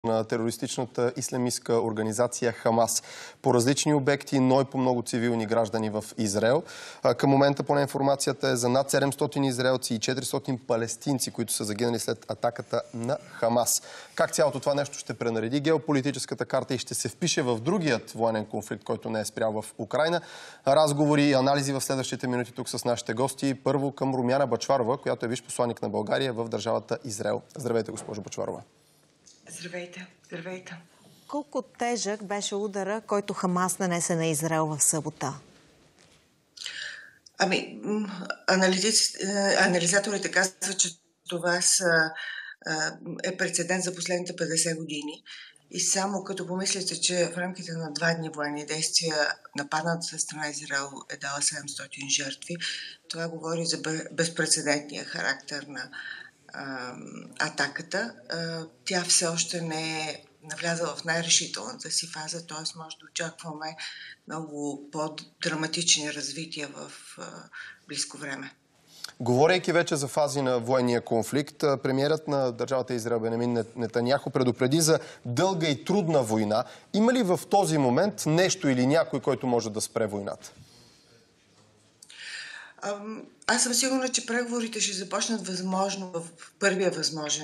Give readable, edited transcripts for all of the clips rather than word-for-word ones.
на терористичната ислямистка организация Хамас по различни обекти, но и по много цивилни граждани в Израел. Към момента, поне информацията е за над 700 израелци и 400 палестинци, които са загинали след атаката на Хамас. Как цялото това нещо ще пренареди геополитическата карта и ще се впише в другият военен конфликт, който не е спрял в Украйна? Разговори и анализи в следващите минути тук с нашите гости. Първо към Румяна Бъчварова, която е висш посланик на България в държавата Израел. Здравейте, госпожо Бъчварова. Здравейте, здравейте. Колко тежък беше удара, който Хамас нанесе на Израел в събота? Анализаторите казват, че това е прецедент за последните 50 години. И само като помислите, че в рамките на 2 дни военни действия нападната страна Израел е дала 700 жертви, това говори за безпрецедентния характер на атаката. Тя все още не е навлязала в най-решителната си фаза, т.е. може да очакваме много по-драматични развития в близко време. Говорейки вече за фази на военния конфликт, премиерът на държавата Израел Бенямин Нетаняху предупреди за дълга и трудна война. Има ли в този момент нещо или някой, който може да спре войната? Аз съм сигурна, че преговорите ще започнат възможно в първия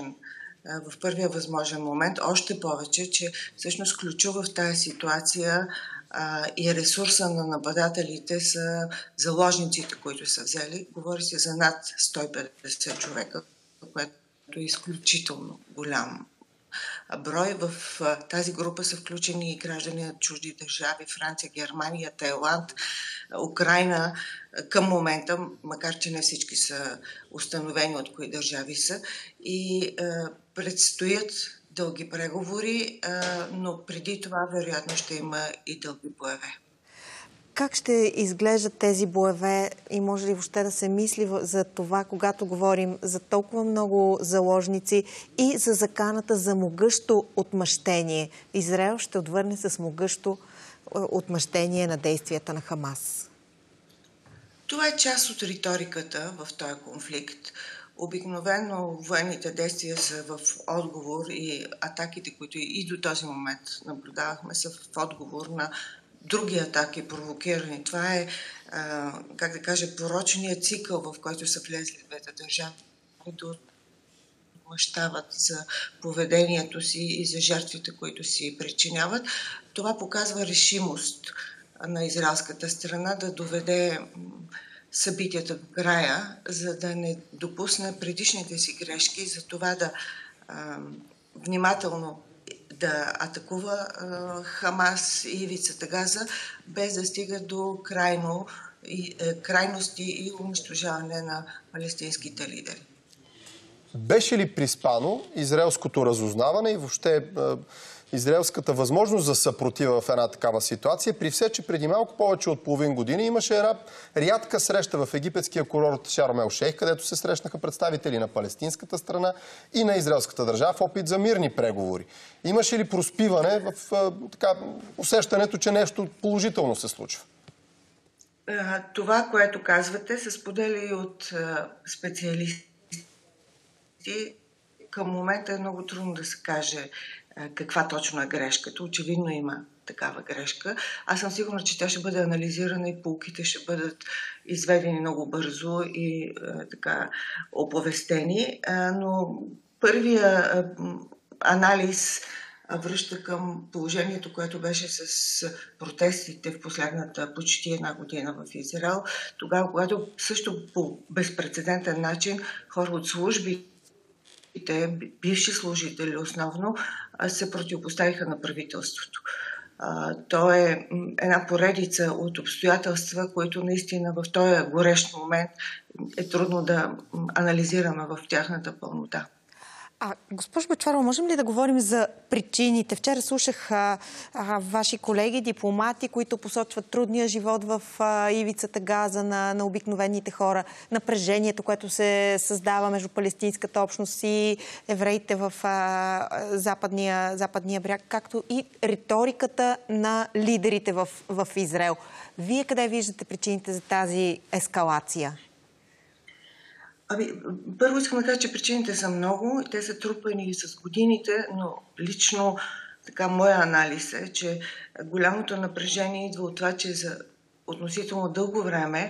възможен момент. Още повече, че всъщност ключово в тази ситуация и ресурса на нападателите са заложниците, които са взели. Говори се за над 150 човека, което е изключително голям брой. В тази група са включени и граждани на чужди държави, Франция, Германия, Тайланд, Украйна към момента, макар че не всички са установени от кои държави са. И предстоят дълги преговори, но преди това вероятно ще има и дълги боеве. Как ще изглеждат тези боеве и може ли въобще да се мисли за това, когато говорим за толкова много заложници и за заканата за могъщо отмъщение? Израел ще отвърне с могъщо отмъщение на действията на Хамас. Това е част от риториката в този конфликт. Обикновено военните действия са в отговор и атаките, които и до този момент наблюдавахме, са в отговор на други атаки, провокирани. Това е, как да кажа, порочният цикъл, в който са влезли двете държави, които отмъщават за поведението си и за жертвите, които си причиняват. Това показва решимост на израелската страна да доведе събитията до края, за да не допусне предишните си грешки, за това да внимателно да атакува Хамас и ивицата Газа, без да стига до крайности и унищожаване на палестинските лидери. Беше ли приспано израелското разузнаване и въобще израелската възможност за съпротива в една такава ситуация, при все, че преди малко повече от половин година имаше една рядка среща в египетския курорт Шарм ел Шейх, където се срещнаха представители на палестинската страна и на израелската държава в опит за мирни преговори. Имаше ли проспиване в усещането, че нещо положително се случва? Това, което казвате, се споделя и от специалисти. Към момента е много трудно да се каже каква точно е грешката. Очевидно има такава грешка. Аз съм сигурна, че тя ще бъде анализирана и поуките ще бъдат изведени много бързо и оповестени. Но първия анализ връща към положението, което беше с протестите в последната почти 1 година в Израел. Тогава, когато също по безпрецедентен начин хора от служби, бивши служители основно, се противопоставиха на правителството. То е една поредица от обстоятелства, които наистина в този горещ момент е трудно да анализираме в тяхната пълнота. Госпожо Бъчварова, можем ли да говорим за причините? Вчера слушах ваши колеги, дипломати, които посочват трудния живот в ивицата Газа на обикновените хора, напрежението, което се създава между палестинската общност и евреите в западния бряг, както и риториката на лидерите в Израел. Вие къде виждате причините за тази ескалация? Първо искам да кажа, че причините са много. Те са трупани с годините, но лично така моя анализ е, че голямото напрежение идва от това, че за относително дълго време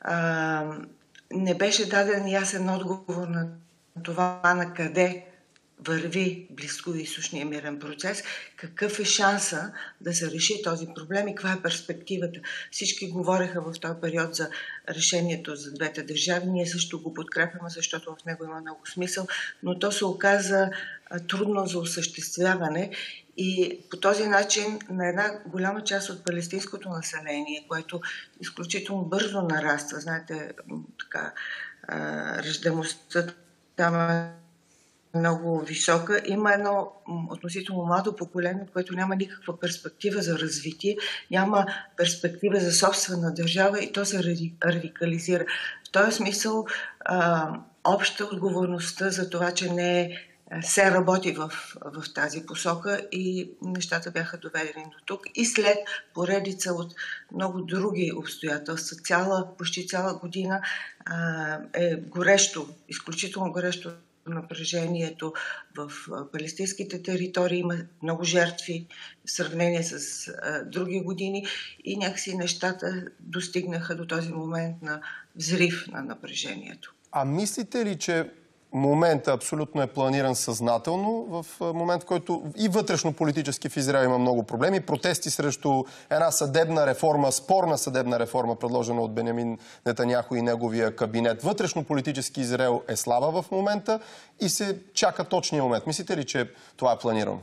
не беше даден ясен отговор на това на къде върви близкоизточния мирен процес, какъв е шанса да се реши този проблем и каква е перспективата. Всички говореха в този период за решението за двете държави. Ние също го подкрепяме, защото в него има много смисъл, но то се оказа трудно за осъществяване и по този начин на една голяма част от палестинското население, което изключително бързо нараства, знаете, така, раждаемостта там е много висока. Има едно относително младо поколение, което няма никаква перспектива за развитие, няма перспектива за собствена държава и то се радикализира. В този смисъл обща отговорността за това, че не се работи в тази посока и нещата бяха доведени до тук. И след поредица от много други обстоятелства, почти цяла година е горещо, изключително горещо напрежението в палестинските територии. Има много жертви в сравнение с други години и някакси нещата достигнаха до този момент на взрив на напрежението. А мислите ли, че момента абсолютно е планиран съзнателно, в момент, в който и вътрешно-политически в Израел има много проблеми, протести срещу една съдебна реформа, спорна съдебна реформа, предложена от Бенямин Нетаняху и неговия кабинет. Вътрешно-политически Израел е слаба в момента и се чака точния момент. Мислите ли, че това е планирано?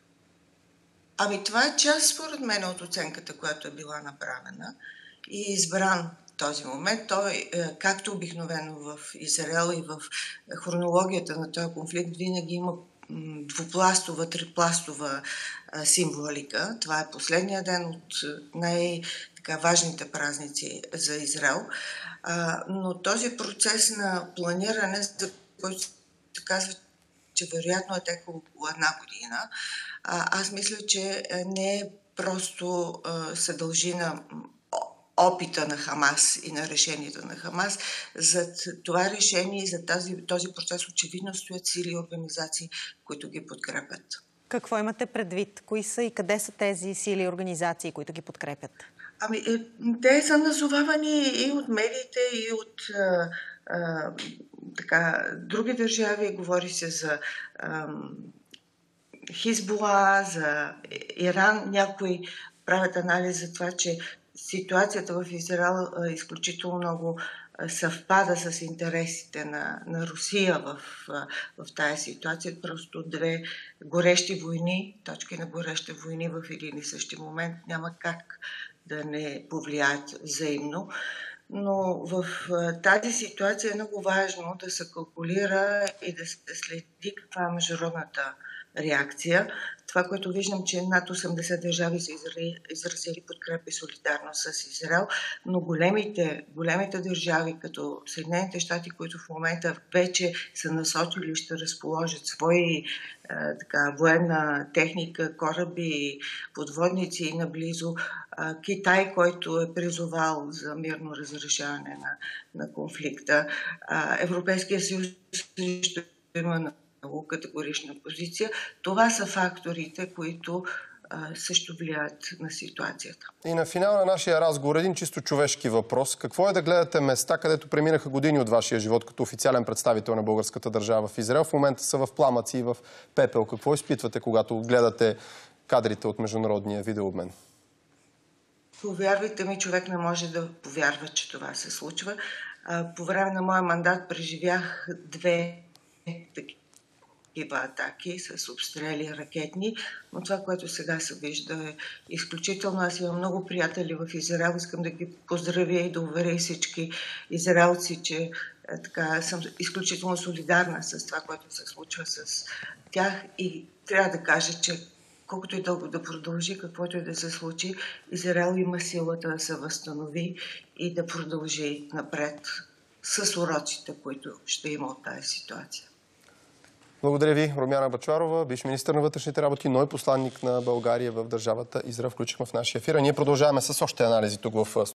Това е част, според мен, от оценката, която е била направена и избран този момент. Той, както обикновено в Израел и в хронологията на този конфликт, винаги има двупластова, трипластова символика. Това е последния ден от най-важните празници за Израел. Но този процес на планиране, за който се казва, че вероятно е текъл около една година, аз мисля, че не е просто се дължи на опита на Хамас и на решението на Хамас. За това решение и за този процес очевидно стоят сили и организации, които ги подкрепят. Какво имате предвид? Кои са и къде са тези сили и организации, които ги подкрепят? Те са назовавани и от медиите, и от други държави. Говори се за Хизбула, за Иран. Някои правят анализ за това, че ситуацията в Израел изключително много съвпада с интересите на Русия в тази ситуация. Просто две горещи войни, точки на горещи войни в един и същи момент няма как да не повлияят взаимно. Но в тази ситуация е много важно да се калкулира и да се следи каква е международната реакция. Това, което виждам, че над 80 държави са изразили подкрепа и солидарност с Израел, но големите държави, като Съединените щати, които в момента вече са насочили и ще разположат свои военна техника, кораби, подводници наблизо, Китай, който е призовал за мирно разрешаване на конфликта, Европейския съюз също има много категорична позиция. Това са факторите, които също влияят на ситуацията. И на финал на нашия разговор един чисто човешки въпрос. Какво е да гледате места, където преминаха години от вашия живот като официален представител на българската държава в Израел? В момента са в пламъци и в пепел. Какво изпитвате, когато гледате кадрите от международния видеообмен? Повярвайте ми, човек не може да повярва, че това се случва. По време на моя мандат преживях две такива атаки с обстрели ракетни, но това, което сега се вижда е изключително. Аз имам много приятели в Израел, искам да ги поздравя и да уверя всички израелци, че съм изключително солидарна с това, което се случва с тях и трябва да кажа, че колкото и дълго да продължи, каквото и да се случи, Израел има силата да се възстанови и да продължи напред с уроците, които ще има от тази ситуация. Благодаря ви, Румяна Бъчварова, бивш министър на вътрешните работи, но и посланник на България в държавата Израел. Включихме в нашия ефир. Ние продължаваме с още анализи тук в